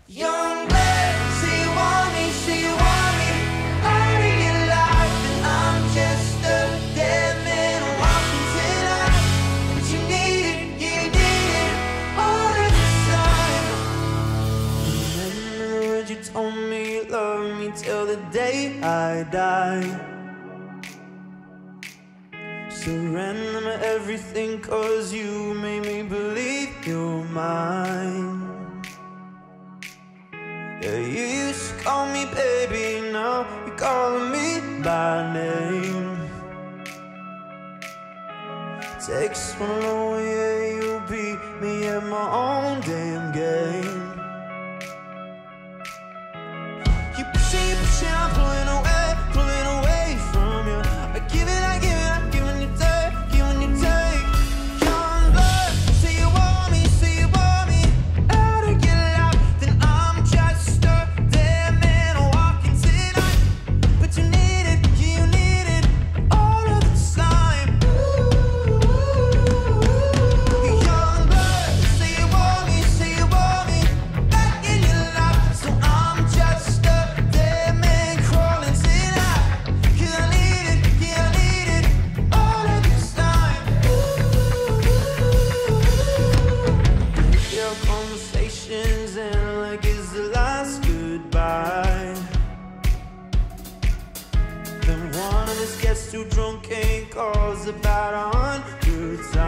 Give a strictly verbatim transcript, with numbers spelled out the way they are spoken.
Young blood, say you want me, say you want me out of your life, and I'm just a dead man walking tonight. And you need it, you need it all of the time. Remember the words you told me, you love me till the day I die. Surrender me everything, cause you made me believe you're mine. Yeah, you used to call me baby, now you're calling me by name. Takes one alone, yeah, you beat me at my own damn game. You pushing, you pushing, I'm pulling away, pulling away from you. I give it, I give it, I give it, you take, giving you take. Young blood, say you want me, say you want me out of your life, then I'm just a dead man walking tonight. But you need it, you need it all of the time. Young blood, say you want me, say you want me back in your life, so I'm just a dead man crawling tonight. 'Cause I need it, yeah, I need it all of the time. Your conversations end like it's the last goodbye. Then one of us gets too drunk and calls about a hundred times.